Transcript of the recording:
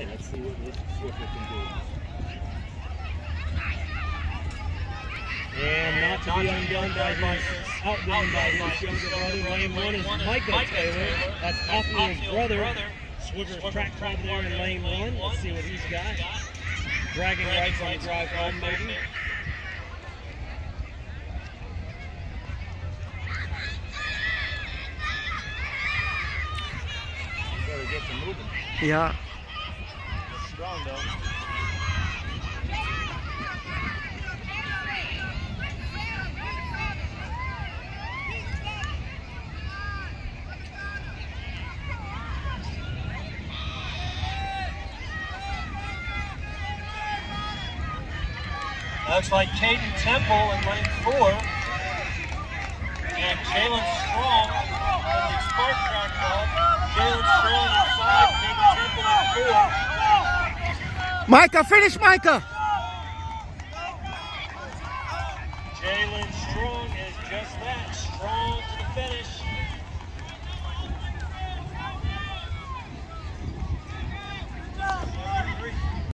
Let's see what Swiffer can do. And not to be outdone by his younger brother. Lane 1 is Micah Taylor. That's Othniel's brother. Swiffer's track club there in lane 1. Let's see what he's got. Dragging rights on the drive home, maybe. Better get to moving. Yeah. That's strong though. Looks like Caden Temple in lane 4 and Jalen Strong from the Spark Track Club. Jalen Strong inside, Caden Temple in 4. Micah, finish Micah! Jalen